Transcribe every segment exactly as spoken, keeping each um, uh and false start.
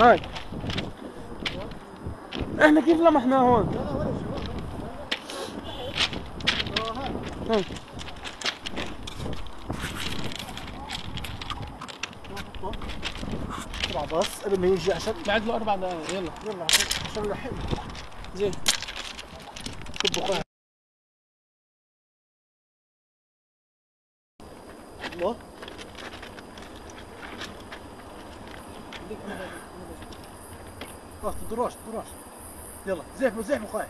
هاي احنا كيف لمحناه هون؟ هاي طلع بس قبل ما يجي عشان بعد له اربع دقائق. يلا يلا عشان نلحق. زين كبوا قاعد. الله خلاص تدروش تدروش. يلا زحفوا زحفوا قاعد.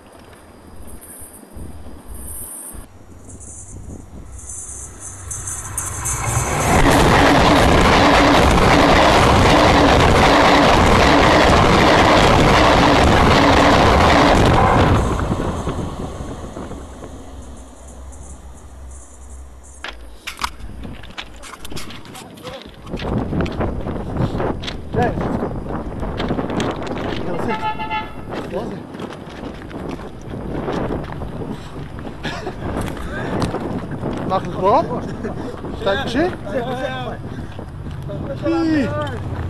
جاهز شفتوا. يلا زين يلا زين. ناخذ الكبار؟ تحتاج شيء؟ زحفوا زحفوا قاعد.